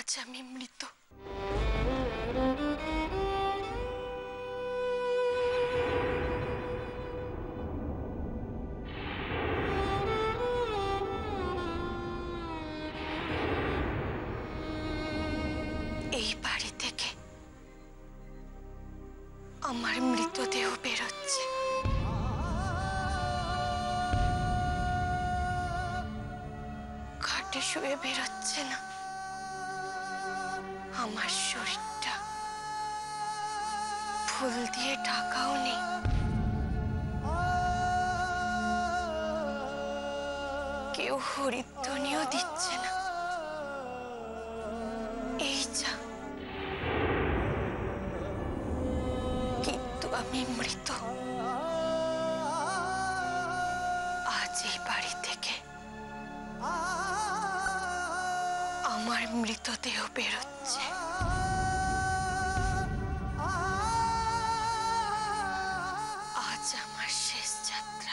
আজ আমি মৃত। এই বাড়ি থেকে আমার মৃতদেহ বেরোচ্ছে। খাটে শুয়ে বেরোচ্ছে না। আমার শরীরটা ফুল দিয়ে ঢাকাও নেই। কেউ হরিধ্বনিও দিচ্ছে না। এই যা, কিন্তু আমি মৃত। আজ এই বাড়ি থেকে আমার মৃতদেহ বেরোচ্ছে। আজ আমার শেষ যাত্রা।